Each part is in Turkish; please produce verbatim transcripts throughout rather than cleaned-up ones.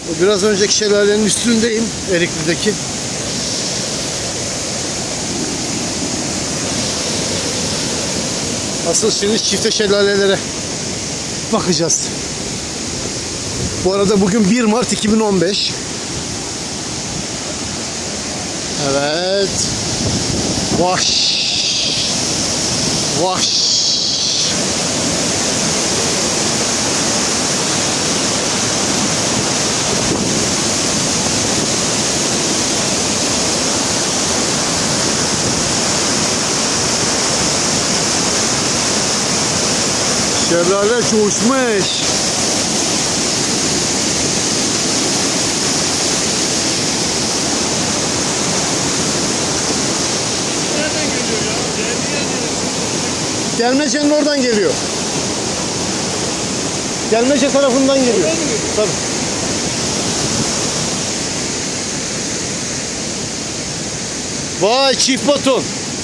Biraz önceki şelalenin üstündeyim, Erikli'deki. Asıl şimdi çifte şelalelere bakacağız. Bu arada bugün bir Mart iki bin on beş. Evet. Vaş. Vaş. Şelale coşmuş. Nereden geliyor ya? Gelmece'nin oradan geliyor. Gelmece tarafından geliyor. Oradan mı geliyor? Tabii. Vay çift baton.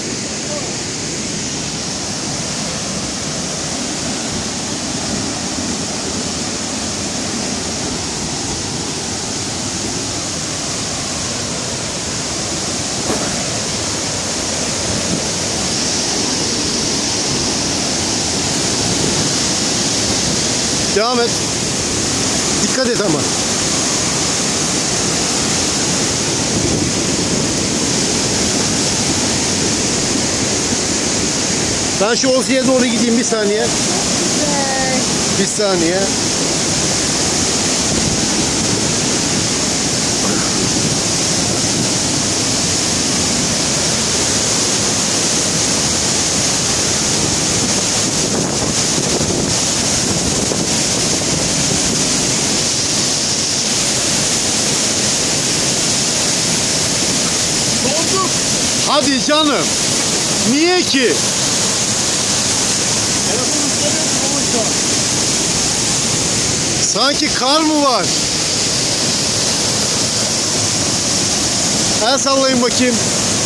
Devam et. Dikkat et ama. Ben şu Ofi'ye doğru gideyim bir saniye. Bir saniye. Donduk. Hadi canım. Niye ki? Telefonu söylüyorum şu an. Sanki kar mı var? El sallayın bakayım.